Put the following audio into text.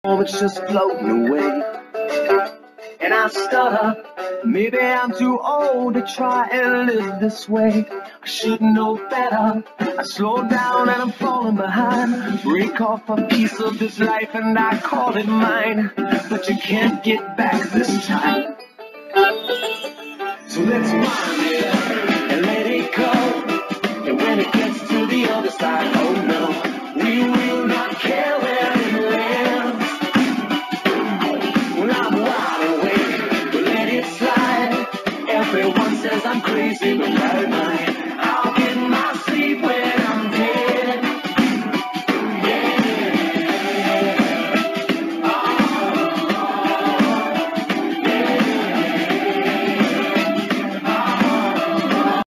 Oh, it's just floating away. And I stutter, maybe I'm too old to try and live this way. I should know better. I slow down and I'm falling behind. Break off a piece of this life and I call it mine. But you can't get back this time. So let's find it.